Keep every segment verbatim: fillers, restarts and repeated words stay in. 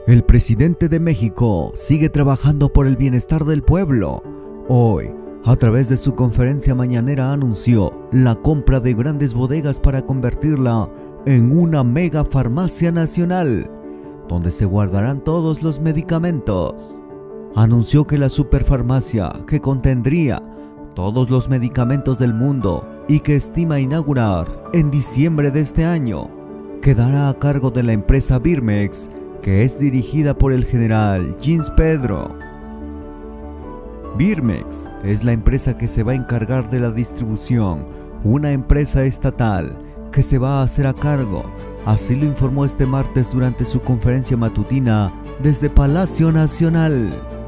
El presidente de México sigue trabajando por el bienestar del pueblo. Hoy, a través de su conferencia mañanera, anunció la compra de grandes bodegas para convertirla en una mega farmacia nacional, donde se guardarán todos los medicamentos. Anunció que la superfarmacia, que contendría todos los medicamentos del mundo y que estima inaugurar en diciembre de este año, quedará a cargo de la empresa Birmex, que es dirigida por el general Ginz Pedro. Birmex es la empresa que se va a encargar de la distribución, una empresa estatal que se va a hacer a cargo. Así lo informó este martes durante su conferencia matutina desde Palacio Nacional.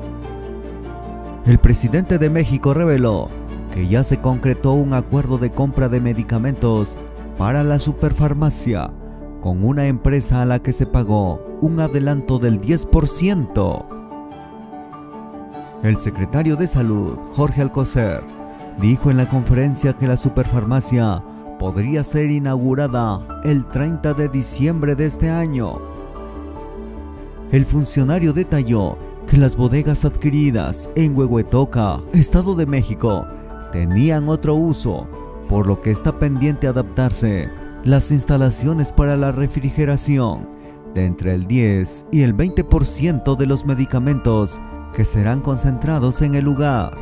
El presidente de México reveló que ya se concretó un acuerdo de compra de medicamentos para la superfarmacia con una empresa a la que se pagó un adelanto del diez por ciento. El secretario de Salud, Jorge Alcocer, dijo en la conferencia que la superfarmacia podría ser inaugurada el treinta de diciembre de este año. El funcionario detalló que las bodegas adquiridas en Huehuetoca, Estado de México, tenían otro uso, por lo que está pendiente adaptarse las instalaciones para la refrigeración de entre el diez y el veinte por ciento de los medicamentos que serán concentrados en el lugar.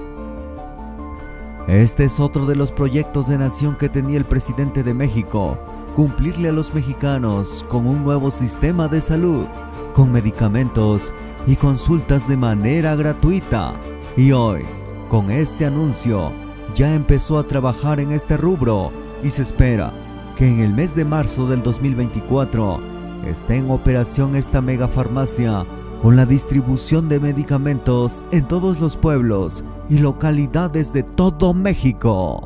Este es otro de los proyectos de nación que tenía el presidente de México: cumplirle a los mexicanos con un nuevo sistema de salud, con medicamentos y consultas de manera gratuita. Y hoy, con este anuncio, ya empezó a trabajar en este rubro y se espera que en el mes de marzo del dos mil veinticuatro esté en operación esta mega farmacia con la distribución de medicamentos en todos los pueblos y localidades de todo México.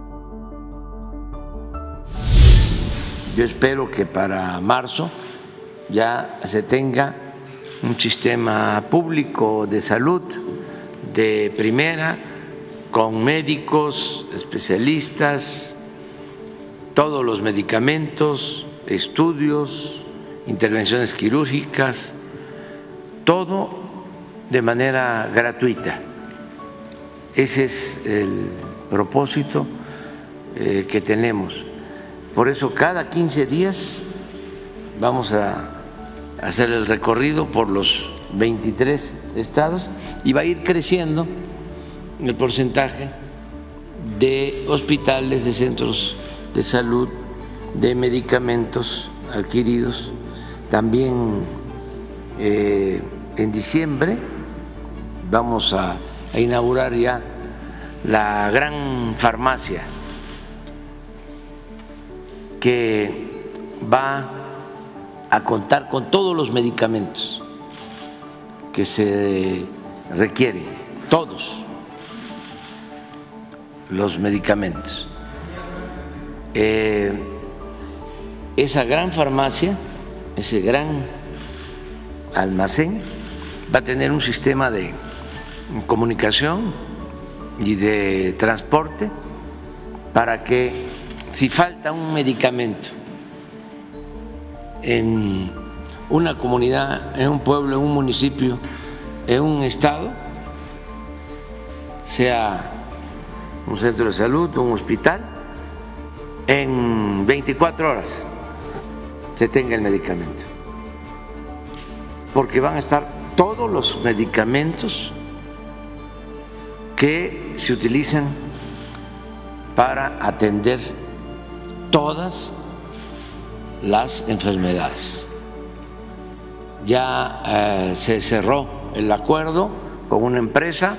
Yo espero que para marzo ya se tenga un sistema público de salud de primera, con médicos, especialistas, todos los medicamentos, estudios, intervenciones quirúrgicas, todo de manera gratuita. Ese es el propósito eh, que tenemos. Por eso cada quince días vamos a hacer el recorrido por los veintitrés estados y va a ir creciendo el porcentaje de hospitales, de centros de salud, de medicamentos adquiridos. También eh, en diciembre vamos a, a inaugurar ya la gran farmacia que va a contar con todos los medicamentos que se requieren, todos los medicamentos. Eh, esa gran farmacia, ese gran almacén, va a tener un sistema de comunicación y de transporte para que, si falta un medicamento en una comunidad, en un pueblo, en un municipio, en un estado, sea un centro de salud o un hospital, en veinticuatro horas se tenga el medicamento, porque van a estar todos los medicamentos que se utilizan para atender todas las enfermedades. Ya eh, se cerró el acuerdo con una empresa,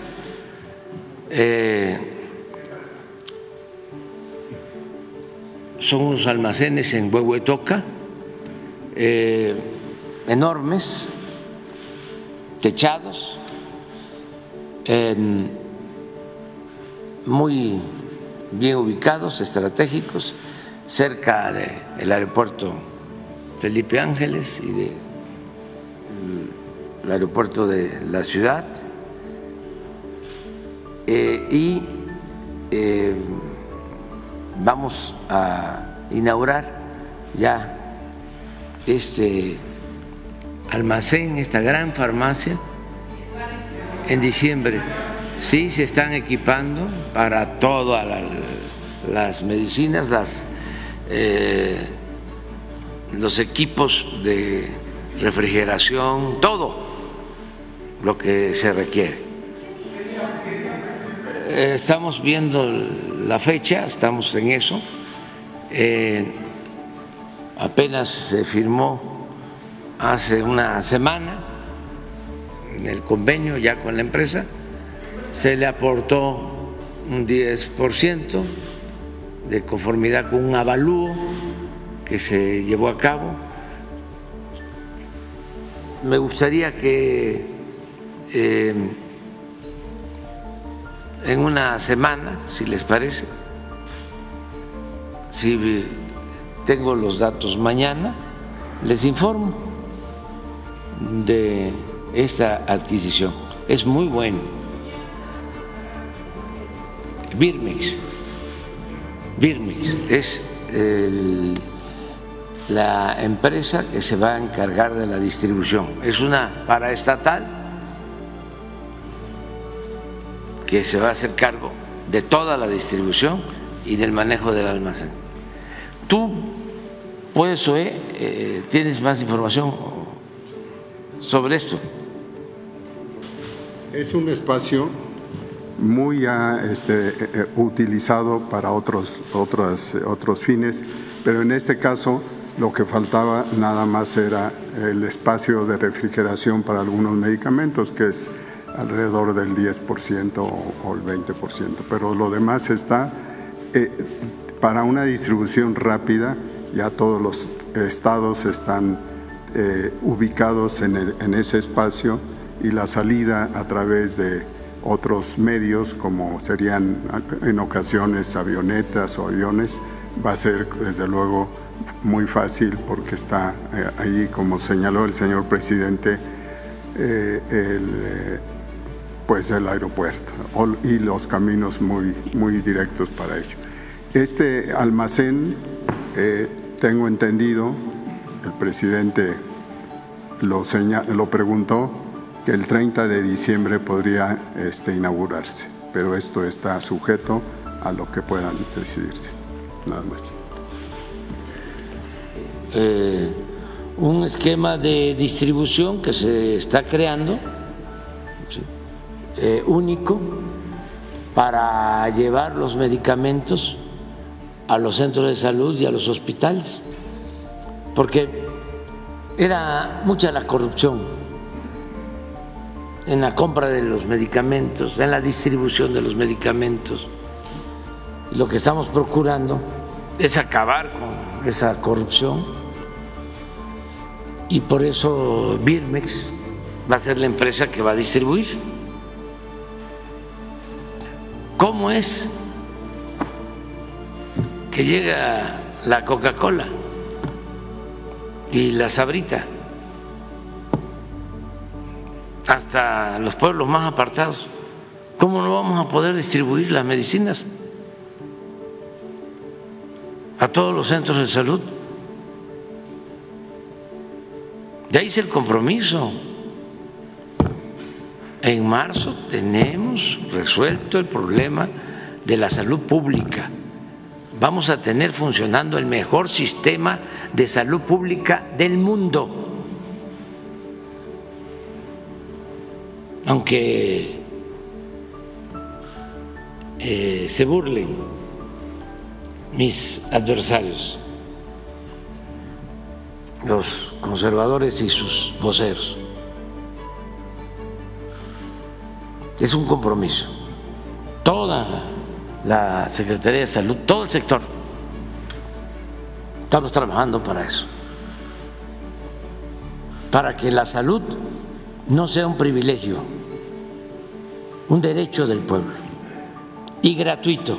eh, son unos almacenes en Huehuetoca, eh, enormes, techados, eh, muy bien ubicados, estratégicos, cerca del aeropuerto Felipe Ángeles y del aeropuerto de la ciudad, eh, y eh, vamos a inaugurar ya este almacén, esta gran farmacia, en diciembre. Sí, se están equipando para todas la, las medicinas, las, eh, los equipos de refrigeración, todo lo que se requiere. Eh, estamos viendo la fecha, estamos en eso. Eh, apenas se firmó hace una semana el convenio ya con la empresa, se le aportó un diez por ciento de conformidad con un avalúo que se llevó a cabo. Me gustaría que eh, en una semana, si les parece, si tengo los datos mañana, les informo de esta adquisición. Es muy bueno. Birmex, Birmex es el, la empresa que se va a encargar de la distribución. Es una paraestatal que se va a hacer cargo de toda la distribución y del manejo del almacén. Tú puedes, Zoé, eh, tienes más información sobre esto. Es un espacio muy ya, este, eh, utilizado para otros, otros, otros fines, pero en este caso lo que faltaba nada más era el espacio de refrigeración para algunos medicamentos, que es alrededor del diez por ciento o el veinte por ciento, pero lo demás está eh, para una distribución rápida. Ya todos los estados están eh, ubicados en, el, en ese espacio, y la salida a través de otros medios, como serían en ocasiones avionetas o aviones, va a ser desde luego muy fácil, porque está eh, ahí, como señaló el señor presidente, eh, el, eh, pues el aeropuerto y los caminos muy, muy directos para ello. Este almacén, eh, tengo entendido, el presidente lo, señal, lo preguntó, que el treinta de diciembre podría este, inaugurarse, pero esto está sujeto a lo que puedan decidirse. Nada más. Eh, un esquema de distribución que se está creando, ¿sí? eh, único, para llevar los medicamentos a los centros de salud y a los hospitales, porque era mucha la corrupción en la compra de los medicamentos, en la distribución de los medicamentos. Lo que estamos procurando es acabar con esa corrupción, y por eso Birmex va a ser la empresa que va a distribuir. ¿Cómo es que llega la Coca-Cola y la Sabrita hasta los pueblos más apartados? ¿Cómo no vamos a poder distribuir las medicinas a todos los centros de salud? Ya hice el compromiso. En marzo tenemos resuelto el problema de la salud pública. Vamos a tener funcionando el mejor sistema de salud pública del mundo. Aunque eh, se burlen mis adversarios, los conservadores y sus voceros, es un compromiso. Toda la Secretaría de Salud, todo el sector, estamos trabajando para eso, para que la salud no sea un privilegio, un derecho del pueblo, y gratuito,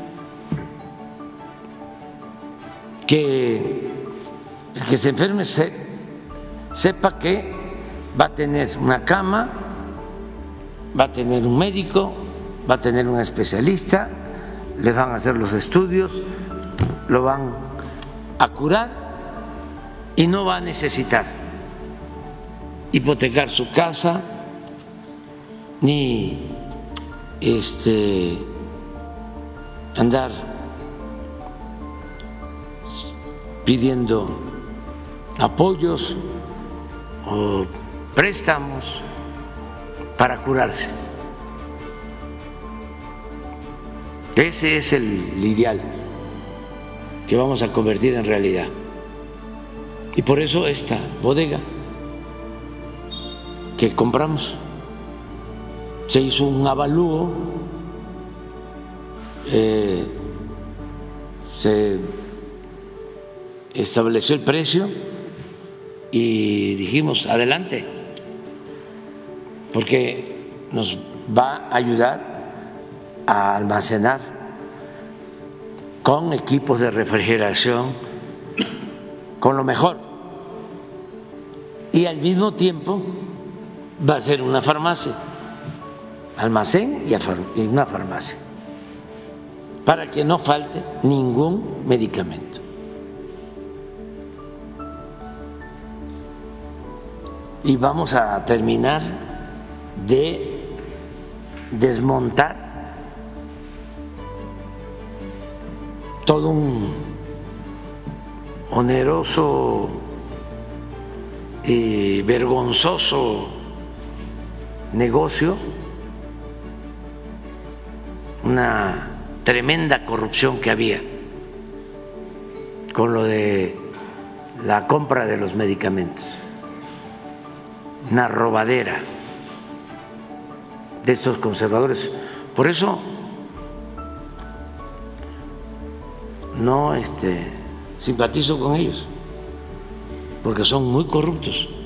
que el que se enferme se, sepa que va a tener una cama, va a tener un médico, va a tener un especialista, le van a hacer los estudios, lo van a curar y no va a necesitar hipotecar su casa, ni este andar pidiendo apoyos o préstamos para curarse. Ese es el ideal que vamos a convertir en realidad. Y por eso esta bodega que compramos, se hizo un avalúo, eh, se estableció el precio y dijimos, adelante, porque nos va a ayudar a almacenar con equipos de refrigeración, con lo mejor, y al mismo tiempo va a ser una farmacia, almacén y una farmacia, para que no falte ningún medicamento. Y vamos a terminar de desmontar todo un oneroso y vergonzoso negocio, una tremenda corrupción que había con lo de la compra de los medicamentos, una robadera de estos conservadores. Por eso no este, simpatizo con ellos, porque son muy corruptos.